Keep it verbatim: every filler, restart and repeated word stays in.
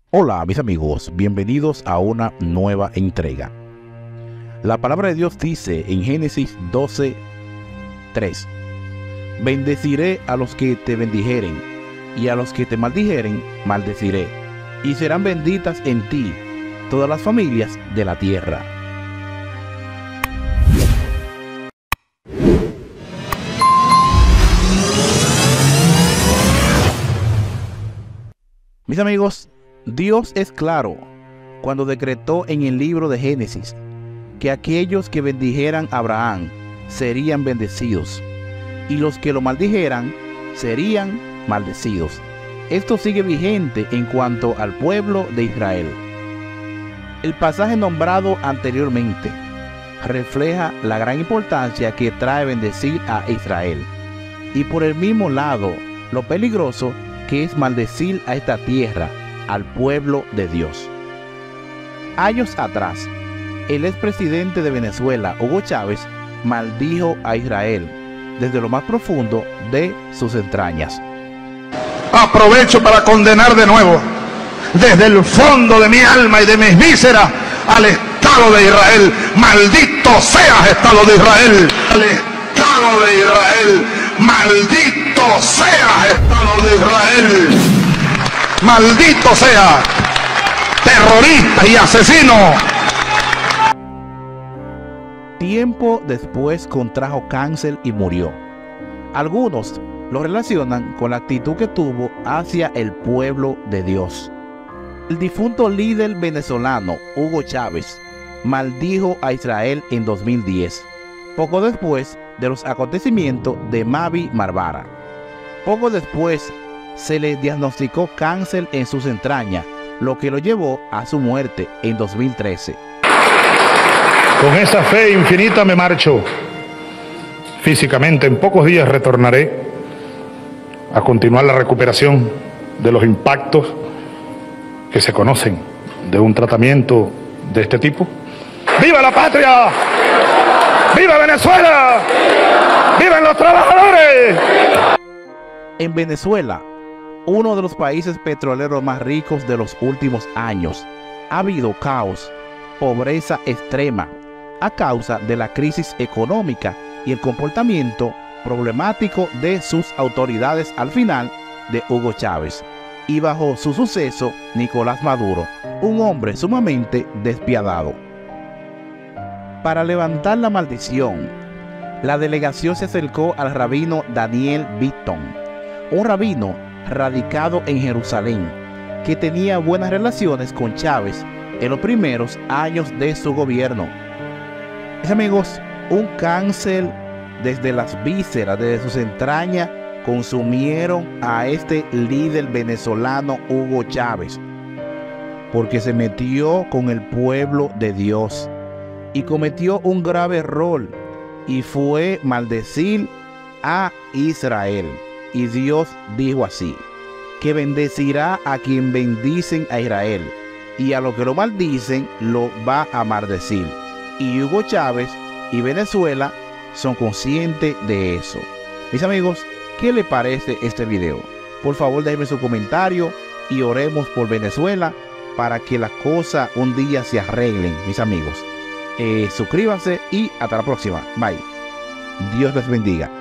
Hola mis amigos, bienvenidos a una nueva entrega. La palabra de Dios dice en Génesis doce, tres: Bendeciré a los que te bendijeren, y a los que te maldijeren, maldeciré, y serán benditas en ti todas las familias de la tierra. Mis amigos, Dios es claro cuando decretó en el libro de Génesis que aquellos que bendijeran a Abraham serían bendecidos y los que lo maldijeran serían maldecidos. Esto sigue vigente en cuanto al pueblo de Israel. El pasaje nombrado anteriormente refleja la gran importancia que trae bendecir a Israel y por el mismo lado lo peligroso que es maldecir a esta tierra, al pueblo de Dios. Años atrás, el expresidente de Venezuela, Hugo Chávez, maldijo a Israel desde lo más profundo de sus entrañas. Aprovecho para condenar de nuevo, desde el fondo de mi alma y de mis vísceras, al Estado de Israel. Maldito seas, Estado de Israel. Al Estado de Israel. Maldito seas, Estado de Israel. Maldito sea, terrorista y asesino. Tiempo después contrajo cáncer y murió. Algunos lo relacionan con la actitud que tuvo hacia el pueblo de Dios. El difunto líder venezolano Hugo Chávez maldijo a Israel en dos mil diez, poco después de los acontecimientos de Mavi Marvara. Poco después se le diagnosticó cáncer en sus entrañas, lo que lo llevó a su muerte en dos mil trece. Con esa fe infinita me marcho. Físicamente en pocos días retornaré a continuar la recuperación de los impactos que se conocen de un tratamiento de este tipo. ¡Viva la patria! ¡Viva Venezuela! ¡Vivan los trabajadores! En Venezuela, uno de los países petroleros más ricos de los últimos años, ha habido caos, pobreza extrema, a causa de la crisis económica y el comportamiento problemático de sus autoridades al final de Hugo Chávez, y bajo su suceso Nicolás Maduro, un hombre sumamente despiadado. Para levantar la maldición, la delegación se acercó al rabino Daniel Bitton, un rabino radicado en Jerusalén, que tenía buenas relaciones con Chávez en los primeros años de su gobierno. Mis amigos, un cáncer desde las vísceras, desde sus entrañas, consumieron a este líder venezolano Hugo Chávez, porque se metió con el pueblo de Dios y cometió un grave error, y fue maldecir a Israel. Y Dios dijo así, que bendecirá a quien bendicen a Israel, y a los que lo maldicen lo va a maldecir. Y Hugo Chávez y Venezuela son conscientes de eso. Mis amigos, ¿qué les parece este video? Por favor, déjenme su comentario y oremos por Venezuela para que las cosas un día se arreglen, mis amigos. Eh, suscríbanse y hasta la próxima. Bye. Dios les bendiga.